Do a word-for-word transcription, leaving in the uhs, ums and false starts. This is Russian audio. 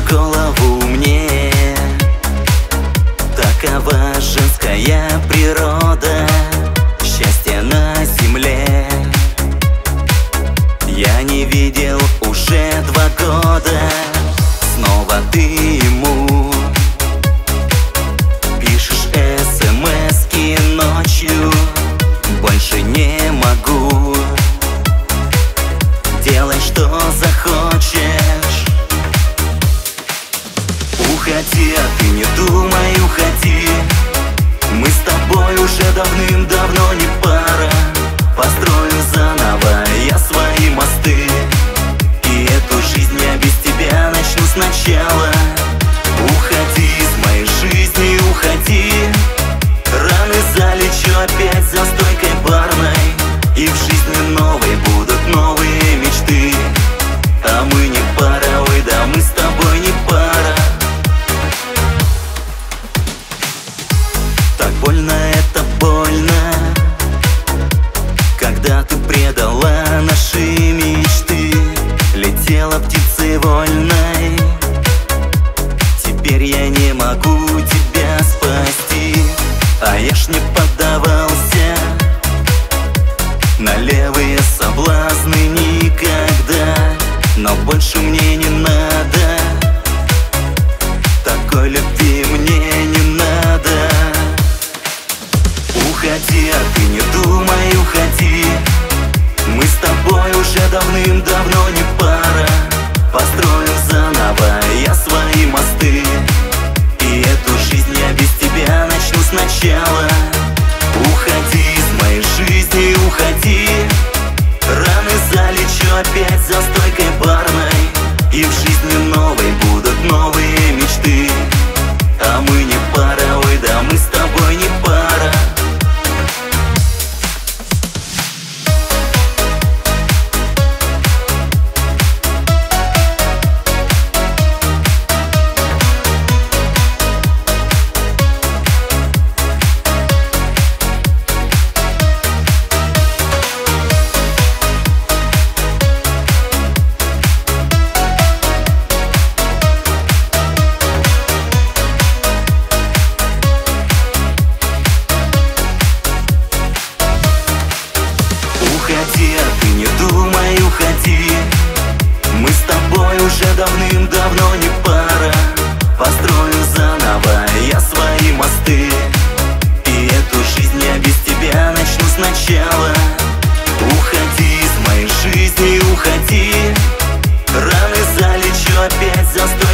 в голову мне. Такова женская природа, счастье на земле. Я не видел уже два года. Снова ты ему пишешь смс-ки ночью. Больше не могу. Делай, что захочешь. Уходи, а ты не думай, уходи. Мы с тобой уже давным-давно не пара. Построю заново я свои мосты, и эту жизнь я без тебя начну сначала. Уходи из моей жизни, уходи. Раны залечу опять за стойкой барной, и в жизни новой будут новые мечты. А мы не пара, ой, да мы с тобой не пара. Так больно, это больно, когда ты предала наши мечты. Летела птицей вольной, теперь я не могу тебя спасти. А я ж не поддавался на левые соблазны никогда. Но больше мне не надо, такой любви мне не надо. Уходи, а ты не думай, уходи. Мы с тобой уже давным-давно не пара. Построю заново я свои мосты, и эту жизнь я без тебя начну сначала. Уходи из моей жизни, уходи. Раны залечу опять за стойкой барной, и в жизни новой будут новые мечты. А мы не пара, ой, да мы с тобой не пара. Уходи, а ты не думай, уходи. Мы с тобой уже давным-давно не пара. Построю заново я свои мосты, и эту жизнь я без тебя начну сначала. Уходи из моей жизни, уходи. Раны залечу опять за сто